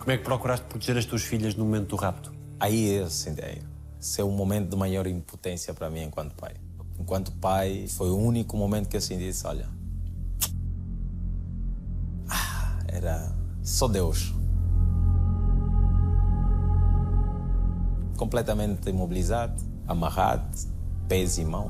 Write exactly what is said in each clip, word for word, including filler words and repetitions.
Como é que procuraste proteger as tuas filhas no momento do rapto? Aí eu senti, esse é o momento de maior impotência para mim enquanto pai. Enquanto pai, foi o único momento que eu senti isso, olha... Ah, era só Deus. Completamente imobilizado, amarrado, pés e mãos.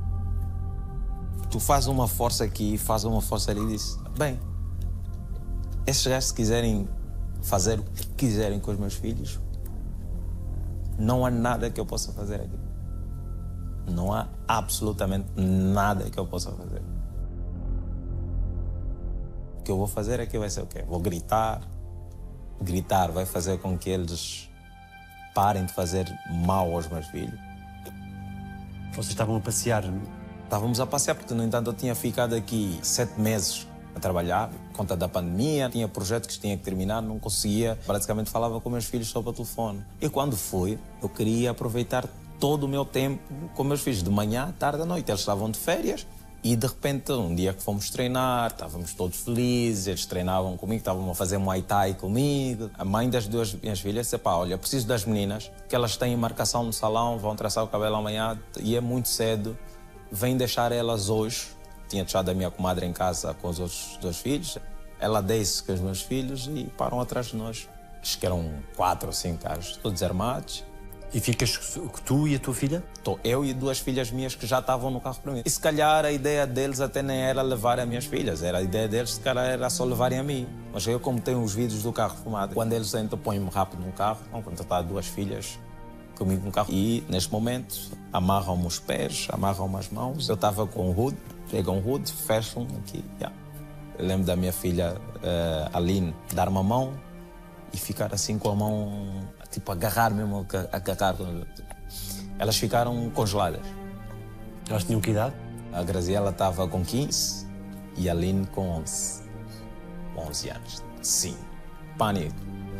Tu fazes uma força aqui, fazes uma força ali e dizes, bem, esses gajos se quiserem fazer o que quiserem com os meus filhos, não há nada que eu possa fazer aqui. Não há absolutamente nada que eu possa fazer. O que eu vou fazer aqui vai ser o quê? Vou gritar. Gritar vai fazer com que eles parem de fazer mal aos meus filhos. Vocês estavam a passear? Estávamos a passear porque, no entanto, eu tinha ficado aqui sete meses a trabalhar, por conta da pandemia, tinha projetos que tinha que terminar, não conseguia, praticamente falava com meus filhos só para telefone. E quando fui, eu queria aproveitar todo o meu tempo com meus filhos, de manhã, à tarde, à noite. Eles estavam de férias e, de repente, um dia que fomos treinar, estávamos todos felizes, eles treinavam comigo, estavam a fazer Muay Thai comigo. A mãe das duas minhas filhas disse, pá, olha, preciso das meninas, que elas têm marcação no salão, vão traçar o cabelo amanhã e é muito cedo, vem deixar elas hoje. Tinha deixado a minha comadre em casa com os outros dois filhos. Ela desce com os meus filhos e param atrás de nós. Acho que eram quatro ou cinco carros, todos armados. E ficas tu e a tua filha? Estou eu e duas filhas minhas que já estavam no carro para mim. E se calhar a ideia deles até nem era levar as minhas filhas. Era a ideia deles, se calhar, era só levarem a mim. Mas eu, como tenho os vídeos do carro filmado, quando eles entram, põem-me rápido no carro, vão contratar duas filhas comigo no carro. E, neste momento, amarram-me os pés, amarram-me as mãos. Eu estava com o hood, pegam o hood, fecham aqui. Yeah. Eu lembro da minha filha, uh, Aline, dar-me a mão e ficar assim com a mão, tipo, agarrar mesmo, agarrar. Elas ficaram congeladas. Elas tinham que idade? A Graziela estava com quinze e a Aline com onze. onze anos. Sim, pânico.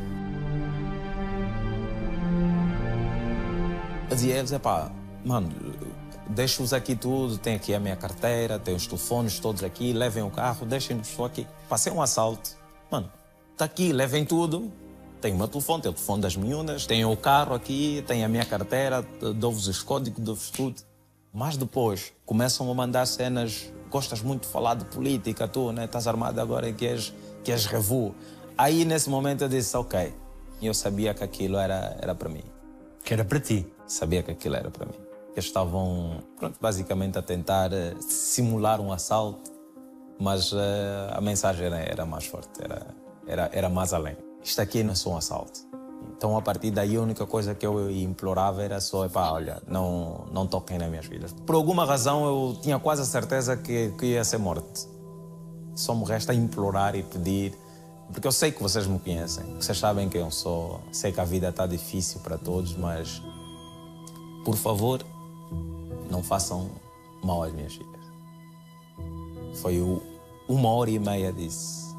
Eu dizia a eles, epá, mano, deixo-os aqui tudo, tem aqui a minha carteira, tem os telefones todos aqui, levem o carro, deixem-nos só aqui. Passei um assalto, mano, está aqui, levem tudo. Tem o meu telefone, tem o telefone das miúdas, tem o carro aqui, tem a minha carteira, dou-vos os códigos, dou-vos tudo. Mas depois começam a mandar cenas, gostas muito de falar de política, tu, né? Estás armado agora e queres, queres revu. Aí, nesse momento, eu disse, ok. E eu sabia que aquilo era, era para mim. Que era para ti? Sabia que aquilo era para mim. Eles estavam, pronto, basicamente a tentar uh, simular um assalto, mas uh, a mensagem era, era mais forte, era, era, era mais além. Isto aqui não é só um assalto. Então, a partir daí, a única coisa que eu implorava era só, epá, olha, não, não toquem nas minhas filhas. Por alguma razão, eu tinha quase a certeza que, que ia ser morte. Só me resta implorar e pedir, porque eu sei que vocês me conhecem, vocês sabem quem eu sou, sei que a vida está difícil para todos, mas, por favor, não façam mal às minhas filhas. Foi o, uma hora e meia disso.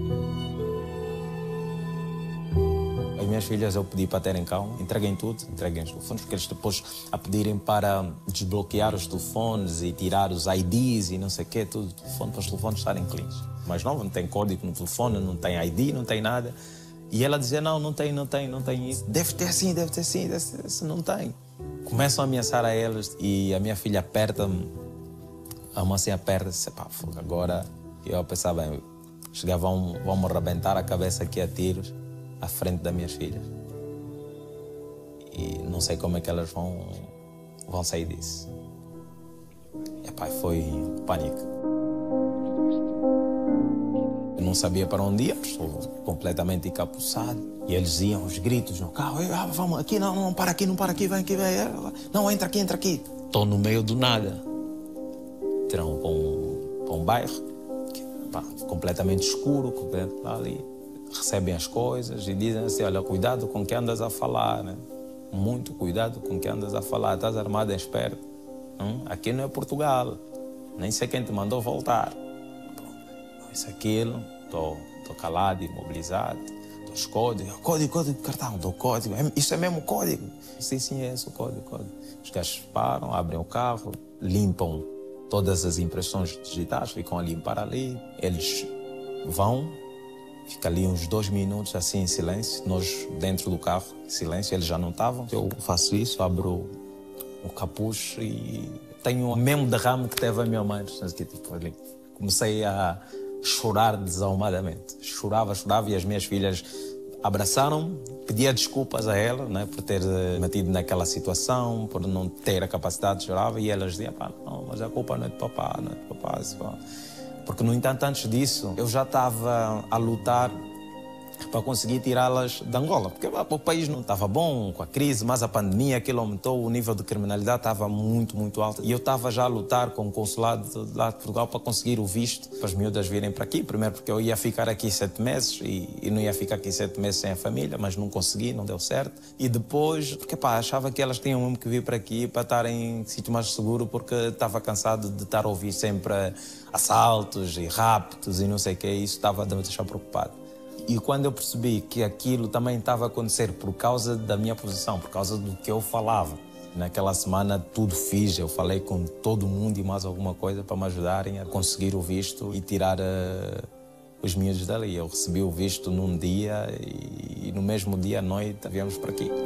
As minhas filhas eu pedi para terem calma, entreguem tudo, entreguem os telefones, porque eles depois a pedirem para desbloquear os telefones e tirar os I Ds e não sei o quê, tudo, telefone, para os telefones estarem cleans. Mas não, não tem código no telefone, não tem I D, não tem nada. E ela dizia, não, não tem, não tem, não tem isso. Deve ter sim, deve ter sim, deve ter sim, não tem. Começam a ameaçar a eles e a minha filha aperta-me, a mocinha aperta e disse, pá, agora eu pensava, bem, chegavam, vão-me arrebentar a cabeça aqui a tiros à frente das minhas filhas. E não sei como é que elas vão, vão sair disso. E, pá, foi pânico. Eu não sabia para onde ir, estou completamente encapuçado. E eles iam os gritos no carro, ah, vamos aqui, não, não, para aqui, não para aqui, vem aqui, vem. Não, entra aqui, entra aqui. Estou no meio do nada. Tiram para um, para um bairro, pá, completamente escuro, completamente ali. Recebem as coisas e dizem assim, olha, cuidado com o que andas a falar, né? Muito cuidado com o que andas a falar, estás armado, esperto. Hum? Aqui não é Portugal, nem sei quem te mandou voltar. Bom, isso, aquilo, estou calado, imobilizado, dou os códigos, código, código de cartão, dou código, isso é mesmo código? Sim, sim, é esse o código, código. Os gajos param, abrem o carro, limpam todas as impressões digitais, ficam a limpar ali, eles vão, vão-me arrebentar a cabeça aqui a tiros à frente da minha filha. E não sei como é que elas vão, vão sair disso. Por favor, não façam mal às minhas filhas. Fica ali uns dois minutos assim em silêncio, nós dentro do carro, em silêncio, eles já não estavam. Eu faço isso, abro o capuz e tenho o mesmo derrame que teve a minha mãe. Tipo, ali. Comecei a chorar desalmadamente. Chorava, chorava e as minhas filhas abraçaram-me, pedia desculpas a ela, né, por ter metido naquela situação, por não ter a capacidade de chorar, e elas diziam, pá, não, mas a culpa não é de papá, não é de papá. Porque, no entanto, antes disso, eu já estava a lutar para conseguir tirá-las de Angola. Porque o país não estava bom com a crise, mas a pandemia, aquilo aumentou, o nível de criminalidade estava muito, muito alto. E eu estava já a lutar com o consulado de lá de Portugal para conseguir o visto para as miúdas virem para aqui. Primeiro porque eu ia ficar aqui sete meses e, e não ia ficar aqui sete meses sem a família, mas não consegui, não deu certo. E depois, porque pá, achava que elas tinham mesmo que vir para aqui para estarem em sítio mais seguro, porque estava cansado de estar a ouvir sempre assaltos e raptos e não sei o que, isso estava a me deixar preocupado. E quando eu percebi que aquilo também estava a acontecer por causa da minha posição, por causa do que eu falava, naquela semana tudo fiz, eu falei com todo mundo e mais alguma coisa para me ajudarem a conseguir o visto e tirar uh, os miúdos dali. Eu recebi o visto num dia e, e no mesmo dia à noite viemos para aqui.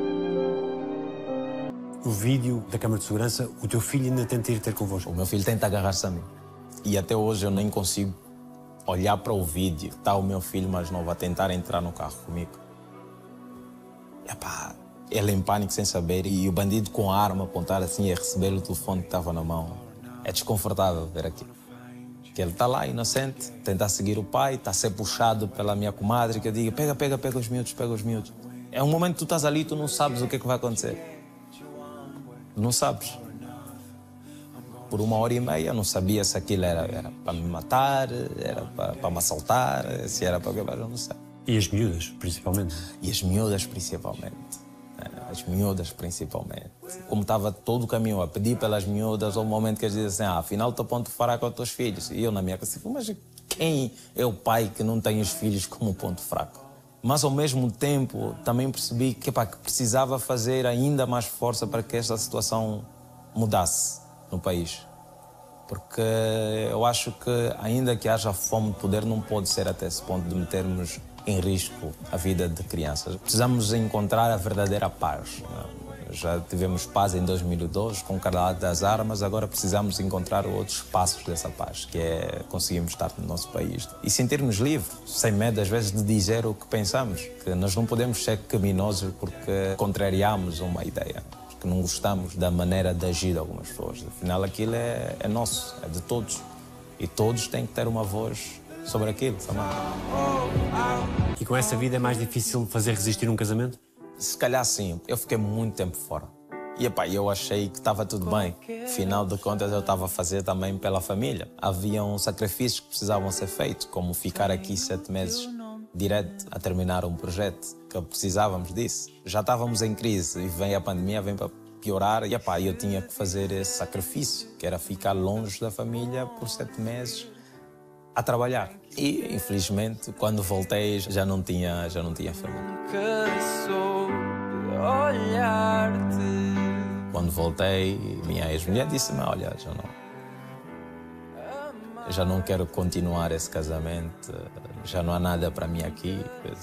O vídeo da câmara de segurança, o teu filho ainda tenta ir ter convosco? O meu filho tenta agarrar-se a mim. E até hoje eu nem consigo olhar para o vídeo, está o meu filho mais novo a tentar entrar no carro comigo. Epá, ele em pânico sem saber e o bandido com a arma apontar assim e a receber o telefone que estava na mão. É desconfortável ver aquilo. Que ele está lá, inocente, tentar seguir o pai, está a ser puxado pela minha comadre, que eu digo, pega, pega, pega os miúdos, pega os miúdos. É um momento que tu estás ali e tu não sabes o que é que vai acontecer. Não sabes. Por uma hora e meia, não sabia se aquilo era, era para me matar, era para, para me assaltar, se era para quebrar, eu não sei. E as miúdas, principalmente? E as miúdas, principalmente. As miúdas, principalmente. Como estava todo o caminho a pedir pelas miúdas, houve um momento que eles dizem assim, ah, afinal estou a ponto de fraco com os teus filhos. E eu na minha casa, mas quem é o pai que não tem os filhos como ponto fraco? Mas, ao mesmo tempo, também percebi que, pá, que precisava fazer ainda mais força para que esta situação mudasse no país. Porque eu acho que, ainda que haja fome de poder, não pode ser até esse ponto de metermos em risco a vida de crianças. Precisamos encontrar a verdadeira paz. Já tivemos paz em dois mil e dois com o carnaval das armas, agora precisamos encontrar outros passos dessa paz, que é conseguirmos estar no nosso país e sentir-nos livres, sem medo às vezes de dizer o que pensamos, que nós não podemos ser criminosos porque contrariamos uma ideia, porque não gostamos da maneira de agir de algumas pessoas. Afinal, aquilo é, é nosso, é de todos, e todos têm que ter uma voz sobre aquilo também. E com essa vida é mais difícil fazer resistir um casamento? Se calhar sim, eu fiquei muito tempo fora. E epá, eu achei que estava tudo bem. Afinal de contas, eu estava a fazer também pela família. Haviam sacrifícios que precisavam ser feitos, como ficar aqui sete meses direto a terminar um projeto, que precisávamos disso. Já estávamos em crise e vem a pandemia, vem para piorar. E epá, eu tinha que fazer esse sacrifício, que era ficar longe da família por sete meses a trabalhar. E, infelizmente, quando voltei, já não tinha, já não tinha família. Quando voltei, minha ex-mulher disse-me, olha, já não, já não quero continuar esse casamento, já não há nada para mim aqui.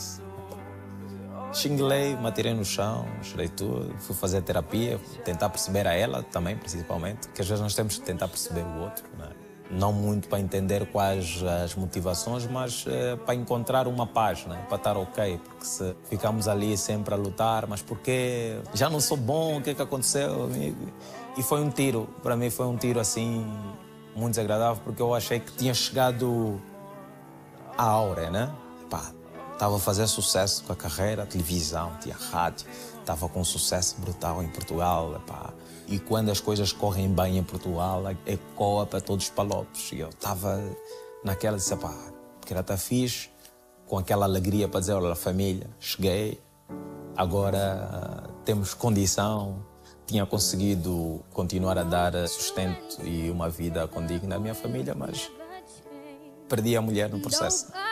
Xinguei, me atirei no chão, chorei tudo, fui fazer terapia, tentar perceber a ela também, principalmente, que às vezes nós temos que tentar perceber o outro, não é? Não muito para entender quais as motivações, mas eh, para encontrar uma paz, né? Para estar ok. Porque se ficamos ali sempre a lutar, mas porquê? Já não sou bom, o que é que aconteceu? E foi um tiro, para mim foi um tiro assim, muito desagradável, porque eu achei que tinha chegado a áurea, né? Pá, estava a fazer sucesso com a carreira, a televisão, tinha rádio, estava com um sucesso brutal em Portugal, pá. E quando as coisas correm bem em Portugal, ecoa para todos os palopes. E eu estava naquela, disse, pá, porque era tá fixe, com aquela alegria para dizer, olha, família, cheguei, agora temos condição, tinha conseguido continuar a dar sustento e uma vida condigna à minha família, mas perdi a mulher no processo.